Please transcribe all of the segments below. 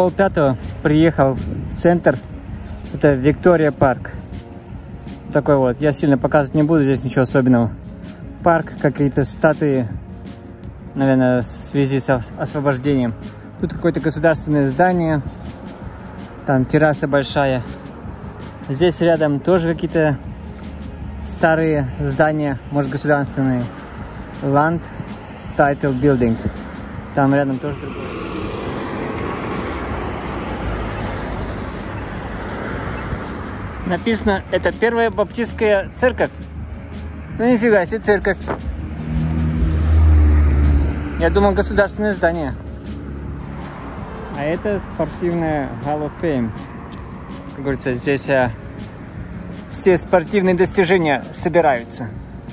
4:30 приехал в центр. Это Виктория парк. Такой вот. Я сильно показывать не буду, здесь ничего особенного. Парк, какие-то статуи, наверное, в связи с освобождением. Тут какое-то государственное здание. Там терраса большая. Здесь рядом тоже какие-то старые здания, может, государственные. Land Title Building. Там рядом тоже другое. Написано, это первая баптистская церковь. Ну нифига себе церковь. Я думал, государственное здание. А это спортивная Hall of Fame. Как говорится, здесь все спортивные достижения собираются.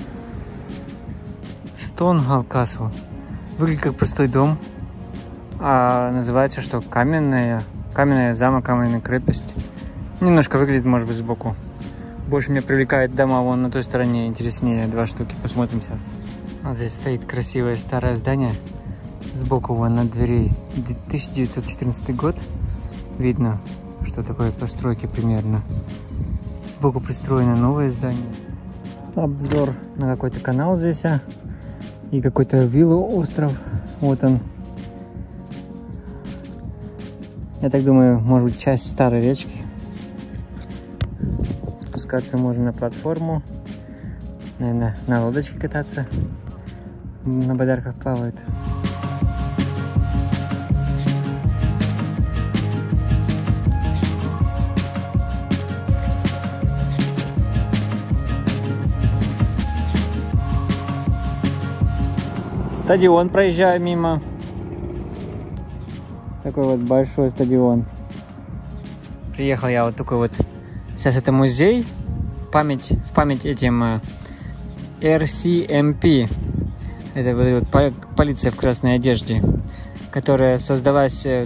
Стоунхолл Касл. Выглядит как простой дом. А называется что? Каменный замок, каменная крепость. Немножко выглядит, может быть, сбоку. Больше меня привлекает дома вон на той стороне. Интереснее, 2 штуки. Посмотрим сейчас. Вот здесь стоит красивое старое здание. Сбоку вон над дверей 1914 год. Видно, что такое постройки примерно. Сбоку пристроено новое здание. Обзор на какой-то канал здесь. И какой-то вилла-остров. Вот он. Я так думаю, может быть, часть старой речки. Спускаться можно на платформу. Наверное, на лодочке кататься. На байдарках плавают. Стадион проезжаю мимо. Такой вот большой стадион. Приехал я вот такой вот. Сейчас это музей. В память этим RCMP. Это вот полиция в красной одежде, которая создалась в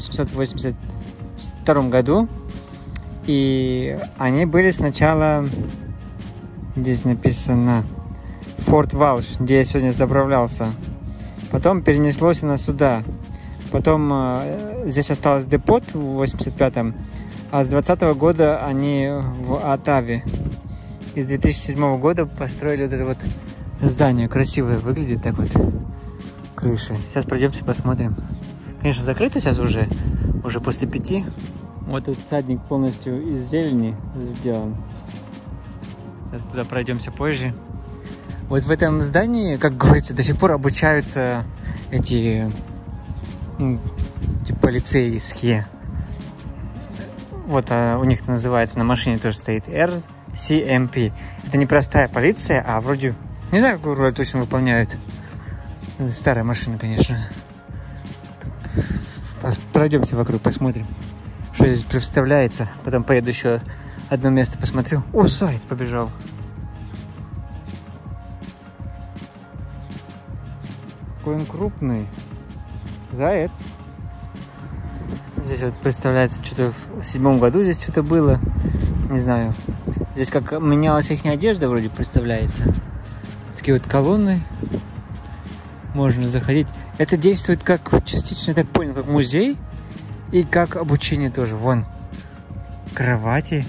1882 году. И они были сначала, здесь написано, Форт Валш, где я сегодня заправлялся. Потом перенеслось она сюда. Потом здесь осталось депот в 85-м. А с 20-го года они в Оттаве. И с 2007 года построили вот это вот здание. Красивое выглядит так вот. Крыша. Сейчас пройдемся, посмотрим. Конечно, закрыто сейчас уже после 5. Вот этот садик полностью из зелени сделан. Сейчас туда пройдемся позже. Вот в этом здании, как говорится, до сих пор обучаются эти полицейские. Вот у них называется, на машине тоже стоит RCMP. Это не простая полиция, а вроде, не знаю, какую роль точно выполняют. Старая машина, конечно. Пройдемся вокруг, посмотрим, что здесь представляется. Потом поеду еще одно место посмотрю. О, заяц побежал. Какой он крупный. Заяц. Здесь вот представляется, что-то в 7 году здесь что-то было. Не знаю. Здесь как менялась их одежда, вроде представляется. Такие вот колонны. Можно заходить. Это действует как, частично, я так понял, как музей. И как обучение тоже. Вон кровати.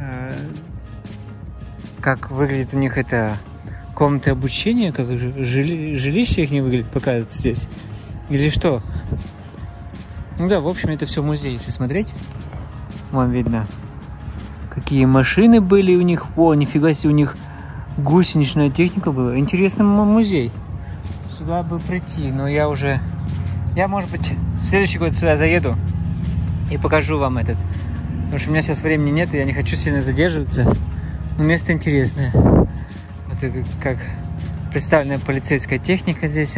Как выглядит у них это комната обучения. Как жилище их не выглядит, показывается здесь. Или что? Ну да, в общем, это все музей, если смотреть. Вон видно, какие машины были у них. О, нифига себе, у них гусеничная техника была. Интересный музей. Сюда бы прийти, но я, может быть, в следующий год сюда заеду и покажу вам этот. Потому что у меня сейчас времени нет, и я не хочу сильно задерживаться. Но место интересное. Вот как представлена полицейская техника здесь.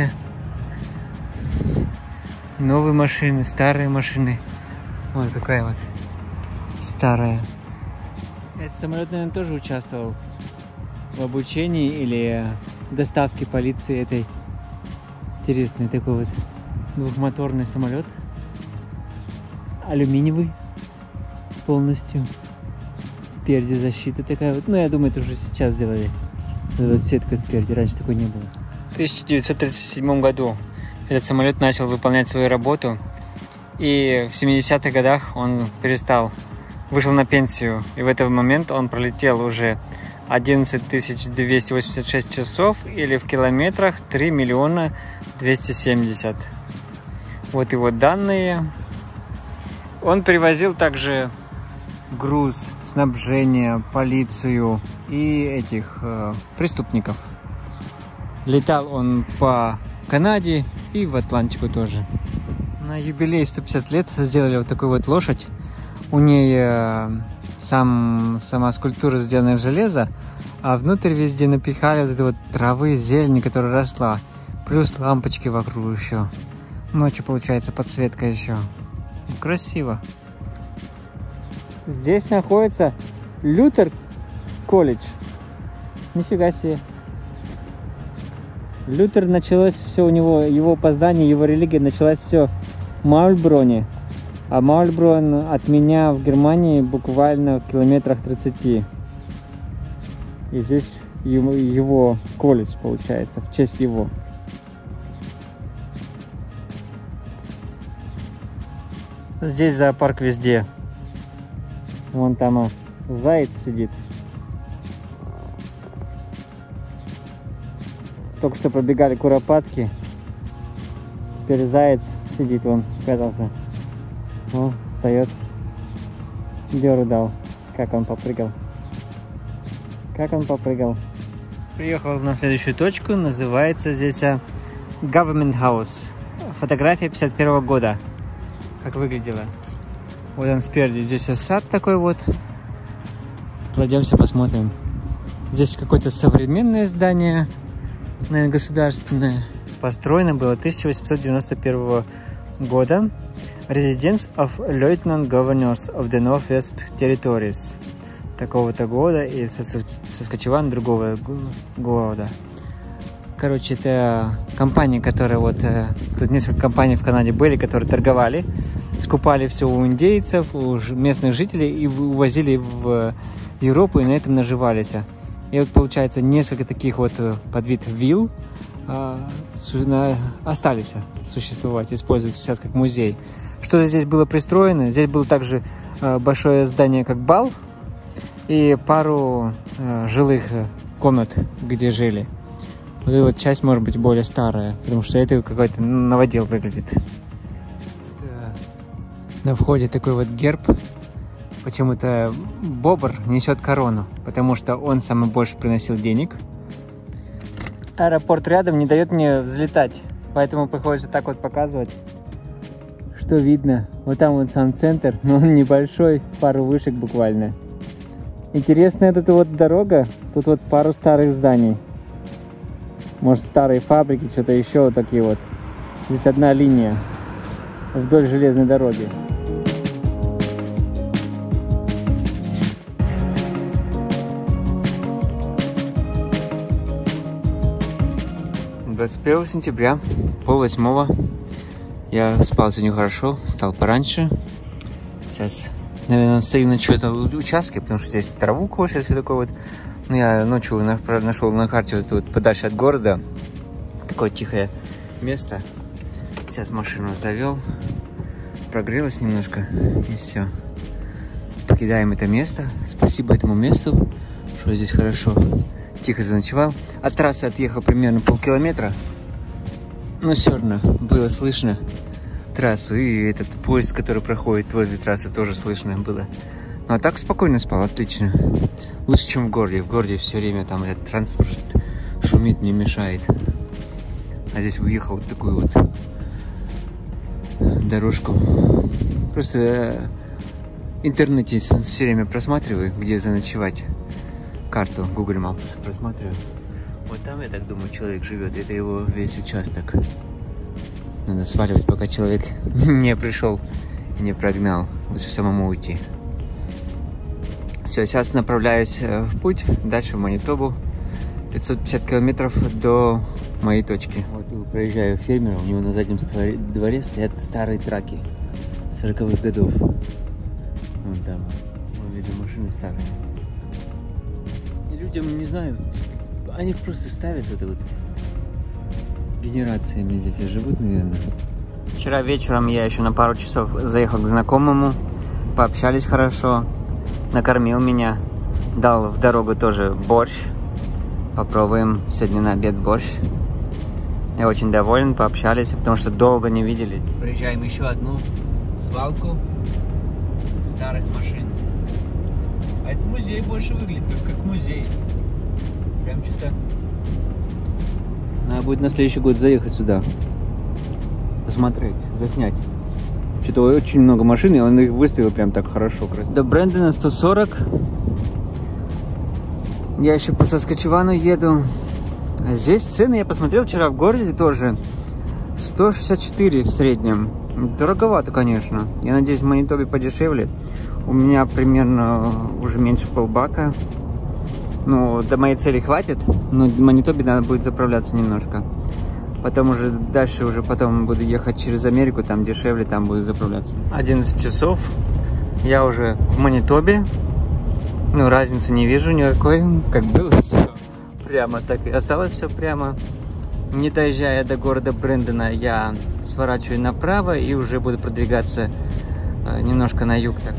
Новые машины, старые машины. Вот какая вот старая. Этот самолет, наверное, тоже участвовал в обучении или доставке полиции этой. Интересный такой вот двухмоторный самолет. Алюминиевый полностью. Спереди защита такая вот. Ну, я думаю, это уже сейчас сделали. Вот сетка спереди, раньше такой не было. В 1937 году этот самолет начал выполнять свою работу. И в 70-х годах он вышел на пенсию. И в этот момент он пролетел уже 11 286 часов, или в километрах 3 270 000. Вот его данные. Он перевозил также груз, снабжение, полицию и этих преступников. Летал он по Канаде и в Атлантику тоже. На юбилей 150 лет сделали вот такую вот лошадь. У ней сама скульптура сделана из железа, а внутрь везде напихали вот этой вот травы, зелени, которая росла. Плюс лампочки вокруг еще. Ночью получается подсветка еще. Красиво. Здесь находится Лютер колледж. Нифига себе. Лютер началось все у него, его познание, его религия началась все в Маульброне. А Маульброн от меня в Германии буквально в километрах 30. И здесь его колледж получается, в честь его. Здесь зоопарк везде. Вон там заяц сидит. Только что пробегали куропатки. Теперь заяц сидит, вон, спрятался. О, встает. Дёру дал. Как он попрыгал. Как он попрыгал. Приехал на следующую точку. Называется здесь Government House. Фотография 51 года. Как выглядело. Вот он спереди. Здесь сад такой вот. Пройдемся, посмотрим. Здесь какое-то современное здание. Наверное, государственное. Построено было 1891 года. Residence of Lieutenant Governors of the Northwest Territories. Такого-то года и Саскачеван другого года. Короче, это компания, которая вот... Тут несколько компаний в Канаде были, которые торговали. Скупали все у индейцев, у местных жителей и увозили в Европу, и на этом наживались. И вот получается несколько таких вот подвид вилл остались существовать, используются сейчас как музей. Что здесь было пристроено? Здесь было также большое здание как бал и пару жилых комнат, где жили. Вот эта вот часть может быть более старая, потому что это какой-то новодел выглядит. На входе такой вот герб. Почему-то бобр несет корону, потому что он самый больше приносил денег. Аэропорт рядом не дает мне взлетать, поэтому приходится так вот показывать, что видно. Вот там вот сам центр, но он небольшой, пару вышек буквально. Интересная тут вот дорога, тут вот пару старых зданий. Может, старые фабрики, что-то еще вот такие вот. Здесь одна линия вдоль железной дороги. 21 сентября, 7:30. Я спал сегодня хорошо, встал пораньше. Сейчас, наверное, стою на чьем-то участке, потому что здесь траву кошат, все такое вот. Но я ночью нашел на карте вот подальше от города такое тихое место. Сейчас машину завел, прогрелась немножко и все. Покидаем это место. Спасибо этому месту, что здесь хорошо. Тихо заночевал. От трассы отъехал примерно полкилометра. Но все равно было слышно трассу. И этот поезд, который проходит возле трассы, тоже слышно было. Ну а так спокойно спал, отлично. Лучше, чем в городе. В городе все время там этот транспорт шумит, не мешает. А здесь уехал вот такую вот дорожку. Просто в интернете все время просматриваю, где заночевать. Карту Google Maps просматриваю. Вот там, я так думаю, человек живет. Это его весь участок. Надо сваливать, пока человек не пришел, не прогнал. Лучше самому уйти. Все, сейчас направляюсь в путь. Дальше в Манитобу. 550 километров до моей точки. Вот проезжаю фермера. У него на заднем дворе стоят старые траки 40-х годов. Вон там. Вон, видно, машины старые. Людям, не знаю, они просто ставят это вот генерациями здесь живут, наверное. Вчера вечером я еще на пару часов заехал к знакомому, пообщались хорошо, накормил меня, дал в дорогу тоже борщ. Попробуем сегодня на обед борщ. Я очень доволен, пообщались, потому что долго не виделись. Проезжаем еще одну свалку старых машин. А этот музей больше выглядит как музей. Прям что-то... Надо будет на следующий год заехать сюда. Посмотреть, заснять. Что-то очень много машин, и он их выставил прям так хорошо, красиво. До Брэндона 140. Я еще по Саскачевану еду. А здесь цены, я посмотрел вчера в городе тоже. 164 в среднем. Дороговато, конечно. Я надеюсь, в Манитобе подешевле. У меня примерно уже меньше полбака. Ну, до моей цели хватит. Но в Манитобе надо будет заправляться немножко. Потом уже дальше уже потом буду ехать через Америку. Там дешевле, там буду заправляться. 11 часов. Я уже в Манитобе. Ну, разницы не вижу никакой. Как было все прямо, так и осталось все прямо. Не доезжая до города Брэндона, я сворачиваю направо и уже буду продвигаться немножко на юг. Так.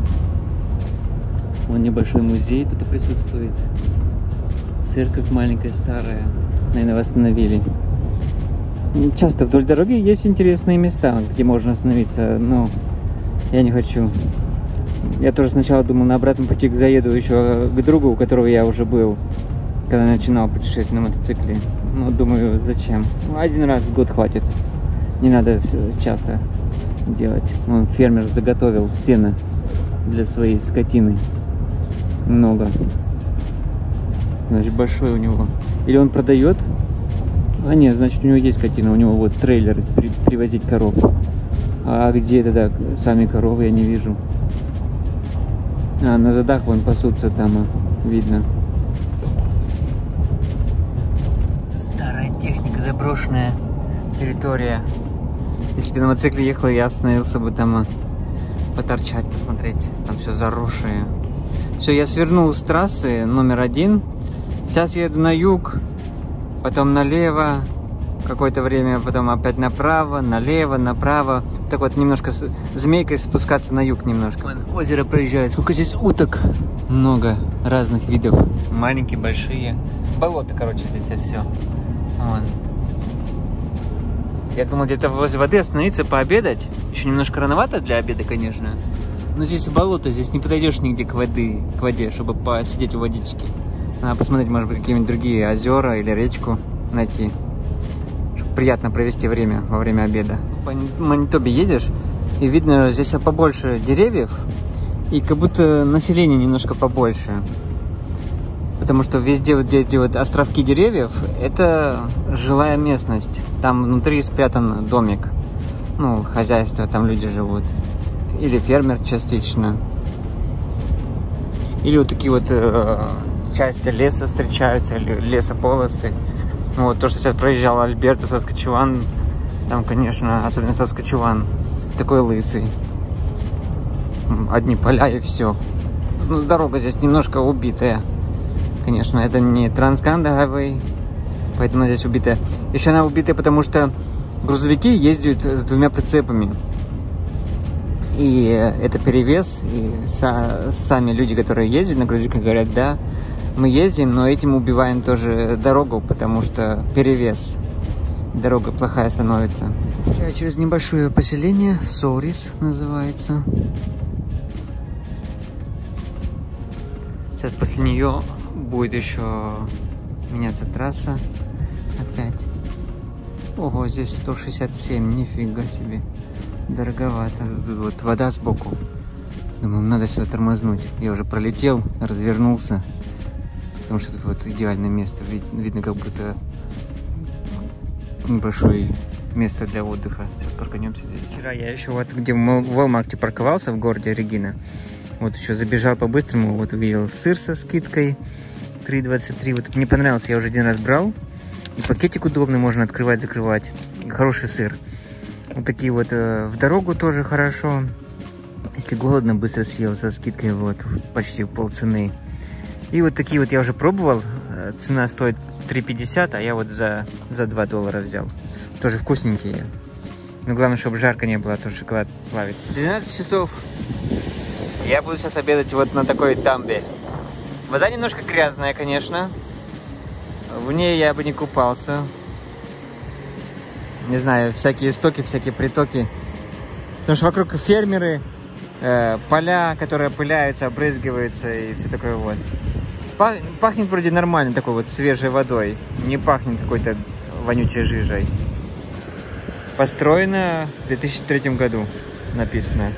Вон небольшой музей тут присутствует. Церковь маленькая, старая. Наверное, восстановили. Часто вдоль дороги есть интересные места, где можно остановиться, но я не хочу. Я тоже сначала думал, на обратном пути заеду еще к другу, у которого я уже был, когда начинал путешествие на мотоцикле. Ну, думаю, зачем? Один раз в год хватит. Не надо часто делать. Он, фермер, заготовил сено для своей скотины. Много. Значит, большой у него. Или он продает? А нет, значит, у него есть скотина. У него вот трейлер привозить коров. А где это так? Сами коровы я не вижу. А, на задах вон пасутся там, видно. Старая техника, заброшенная территория. Если бы на мотоцикле ехал, я остановился бы там поторчать, посмотреть. Там все заросшее. Все, я свернул с трассы номер 1. Сейчас еду на юг, потом налево. Какое-то время, потом опять направо, налево, направо. Так вот, немножко змейкой спускаться на юг немножко. Вон, озеро проезжает. Сколько здесь уток? Много разных видов. Маленькие, большие. Болото, короче, здесь все. Вон. Я думал, где-то возле воды остановиться, пообедать. Еще немножко рановато для обеда, конечно. Но здесь болото, здесь не подойдешь нигде к воде, чтобы посидеть у водички. Надо посмотреть, может быть, какие-нибудь другие озера или речку найти. Приятно провести время во время обеда. По Манитобе едешь, и видно, здесь побольше деревьев, и как будто население немножко побольше. Потому что везде вот эти вот островки деревьев, это жилая местность. Там внутри спрятан домик. Ну, хозяйство, там люди живут. Или фермер частично. Или вот такие вот части леса встречаются, или лесополосы. Ну, вот то, что сейчас проезжал Альберта, Саскачеван, там, конечно, особенно Саскачеван, такой лысый. Одни поля и все. Ну, дорога здесь немножко убитая. Конечно, это не Трансканда Highway, поэтому здесь убитая. Еще она убитая, потому что грузовики ездят с 2 прицепами. И это перевес. И сами люди, которые ездят на грузовиках, говорят, да, мы ездим, но этим убиваем тоже дорогу, потому что перевес. Дорога плохая становится. Через небольшое поселение, Сорис называется. Сейчас после нее будет еще меняться трасса опять. Ого, здесь 167, нифига себе. Дороговато. Тут вот вода сбоку. Думал, надо сюда тормознуть. Я уже пролетел, развернулся. Потому что тут вот идеальное место. Видно, как будто небольшое место для отдыха. Сейчас парканемся здесь. Вчера я еще вот где в Walmart парковался в городе Регина. Вот еще забежал по-быстрому. Вот увидел сыр со скидкой 3,23. Вот мне понравился. Я уже 1 раз брал. И пакетик удобный. Можно открывать, закрывать. И хороший сыр. Вот такие вот в дорогу тоже хорошо. Если голодно, быстро съел со скидкой. Вот почти полцены. И вот такие вот я уже пробовал. Цена стоит 3,50, а я вот за $2 взял. Тоже вкусненькие. Но главное, чтобы жарко не было, а то шоколад плавится. 12 часов. Я буду сейчас обедать вот на такой дамбе. Вода немножко грязная, конечно. В ней я бы не купался. Не знаю, всякие истоки, всякие притоки. Потому что вокруг фермеры, поля, которые опыляются, обрызгиваются и все такое вот. Пахнет вроде нормально такой вот свежей водой. Не пахнет какой-то вонючей жижей. Построено в 2003 году, написано.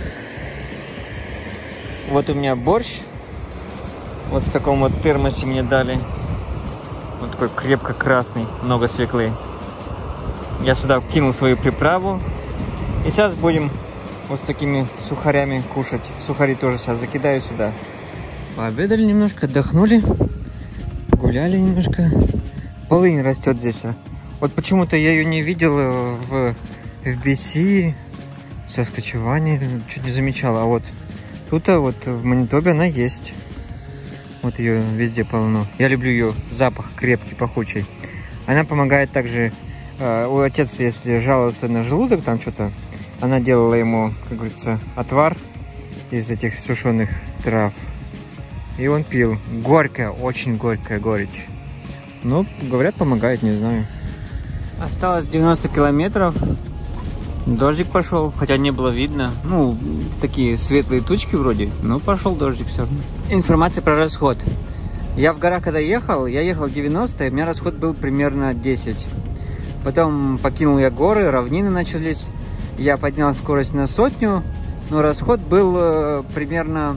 Вот у меня борщ. Вот в таком вот термосе мне дали. Вот такой крепко красный, много свеклы. Я сюда кинул свою приправу. И сейчас будем вот с такими сухарями кушать. Сухари тоже сейчас закидаю сюда. Пообедали немножко, отдохнули. Гуляли немножко. Полынь растет здесь. Вот почему-то я ее не видел в BC, в Saskatchewan, чуть не замечал. А вот тут вот в Манитобе она есть. Вот ее везде полно. Я люблю ее запах крепкий, пахучий. Она помогает также, у отец, если жаловался на желудок, там что-то, она делала ему, как говорится, отвар из этих сушеных трав. И он пил. Горькая, очень горькая горечь. Ну, говорят, помогает, не знаю. Осталось 90 километров. Дождик пошел, хотя не было видно. Ну, такие светлые тучки вроде, но пошел дождик все равно. Информация про расход. Я в горах, когда ехал, я ехал 90, и у меня расход был примерно 10. Потом покинул я горы, равнины начались. Я поднял скорость на 100, но расход был примерно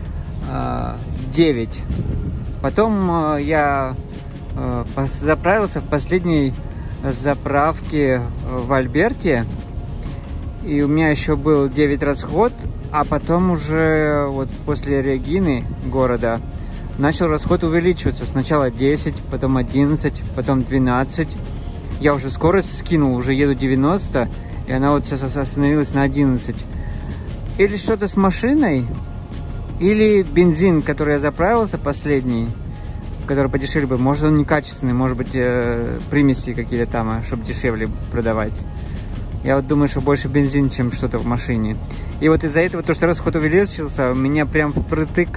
9. Потом я заправился в последней заправке в Альберте. И у меня еще был 9 расход, а потом уже вот после Регины, города, начал расход увеличиваться. Сначала 10, потом 11, потом 12. Я уже скорость скинул, уже еду 90, и она вот сейчас остановилась на 11. Или что-то с машиной, или бензин, который я заправился последний, который подешевле был. Может, он некачественный, может быть, примеси какие-то там, чтобы дешевле продавать. Я вот думаю, что больше бензин, чем что-то в машине. И вот из-за этого, то, что расход увеличился, у меня прям впритык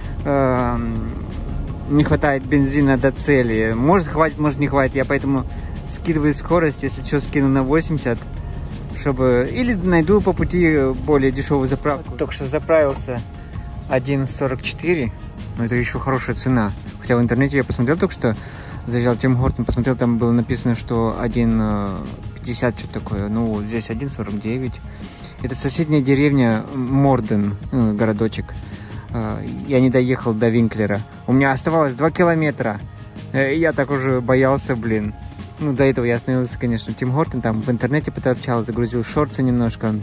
не хватает бензина до цели. Может хватит, может не хватит. Я поэтому скидываю скорость, если что, скину на 80, чтобы... Или найду по пути более дешевую заправку. Только что заправился 1,44, но это еще хорошая цена. Хотя в интернете я посмотрел только что, заезжал в Тим Хортон, посмотрел, там было написано, что 1,50, что-то такое. Ну, вот здесь 1,49. Это соседняя деревня Морден, городочек. Я не доехал до Винклера. У меня оставалось 2 километра. Я так уже боялся, блин. Ну, до этого я остановился, конечно, в Тим Хортон, там в интернете поторчал, загрузил шорты немножко.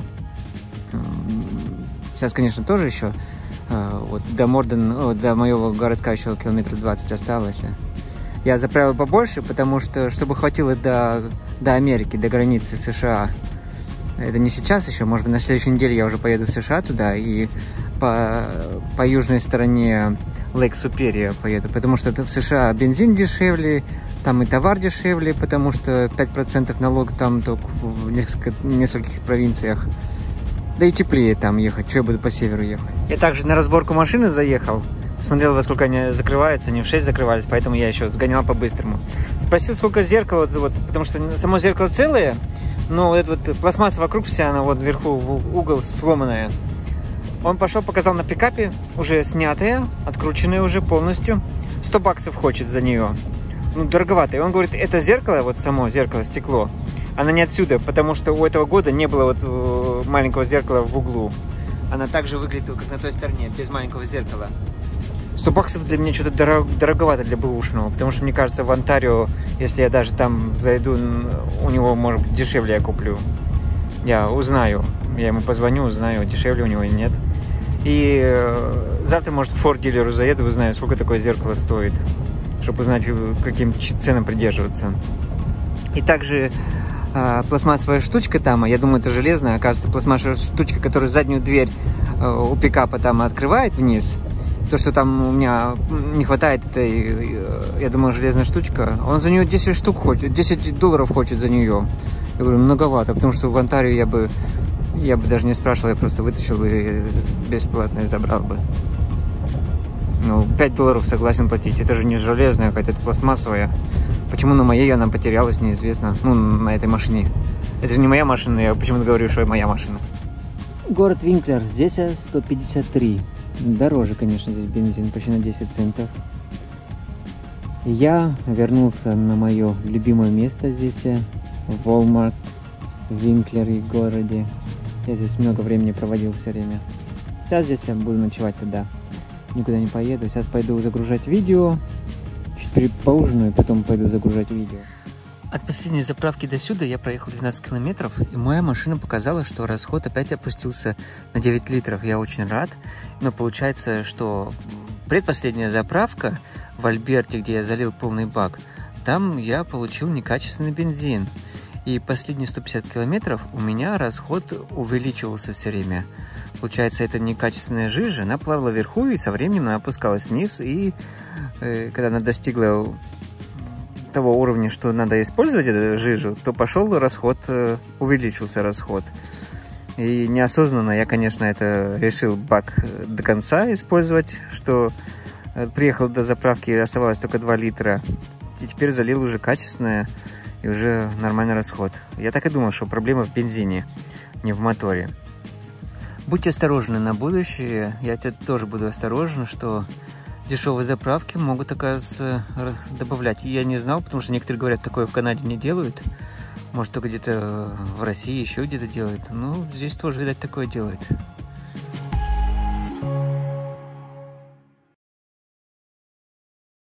Сейчас, конечно, тоже еще. Вот до Морден, до моего городка еще километров 20 осталось. Я заправил побольше, потому что, чтобы хватило до Америки, до границы США. Это не сейчас еще, может быть, на следующей неделе я уже поеду в США туда, и по южной стороне Лейк Суперия поеду, потому что в США бензин дешевле, там и товар дешевле, потому что 5% налог там только в нескольких провинциях. Да и теплее там ехать, что я буду по северу ехать. Я также на разборку машины заехал. Смотрел, во сколько они закрываются, они в 6 закрывались, поэтому я еще сгонял по-быстрому. Спросил, сколько зеркало, вот, потому что само зеркало целое, но вот эта вот пластмасса вокруг вся, она вот вверху в угол сломанная. Он пошел, показал на пикапе, уже снятая, открученная уже полностью. 100 баксов хочет за нее. Ну, дороговато. И он говорит, это зеркало, вот само зеркало, стекло, оно не отсюда, потому что у этого года не было вот маленького зеркала в углу. Она также выглядит, как на той стороне, без маленького зеркала. 100 баксов для меня что-то дороговато для бэушного, потому что, мне кажется, в Онтарио, если я даже там зайду, у него, может быть, дешевле я куплю. Я узнаю, я ему позвоню, узнаю, дешевле у него или нет. И завтра, может, в Ford дилеру заеду, узнаю, сколько такое зеркало стоит, чтобы узнать, каким ценам придерживаться. И также пластмассовая штучка там, я думаю, это железная, оказывается, пластмассовая штучка, которая заднюю дверь у пикапа там открывает вниз. То, что там у меня не хватает этой, я думаю, железная штучка. Он за нее 10 штук хочет, $10 хочет за нее. Я говорю, многовато, потому что в Онтарио я бы даже не спрашивал, я просто вытащил бы и бесплатно и забрал бы. Ну, $5 согласен платить. Это же не железная какая-то, это пластмассовая. Почему на моей она потерялась, неизвестно. Ну, на этой машине. Это же не моя машина, я почему-то говорю, что это моя машина. Город Винклер, здесь 153. Дороже, конечно, здесь бензин, почти на 10 центов. Я вернулся на мое любимое место здесь, Walmart в Винклере городе. Я здесь много времени проводил все время. Сейчас здесь я буду ночевать тогда. Никуда не поеду. Сейчас пойду загружать видео. Чуть поужинаю, потом пойду загружать видео. От последней заправки до сюда я проехал 12 километров, и моя машина показала, что расход опять опустился на 9 литров. Я очень рад. Но получается, что предпоследняя заправка в Альберте, где я залил полный бак, там я получил некачественный бензин. И последние 150 километров у меня расход увеличивался все время. Получается, эта некачественная жижа, она плавала вверху, и со временем она опускалась вниз. И когда она достигла того уровня, что надо использовать эту жижу, то пошел расход, увеличился расход. И неосознанно я, конечно, это решил бак до конца использовать, что приехал до заправки, оставалось только 2 литра. И теперь залил уже качественное, и уже нормальный расход. Я так и думал, что проблема в бензине, не в моторе. Будьте осторожны на будущее. Я тоже буду осторожен, что дешевые заправки могут, оказывается, добавлять. Я не знал, потому что некоторые говорят, такое в Канаде не делают. Может, только где-то в России еще где-то делают. Ну, здесь тоже, видать, такое делают.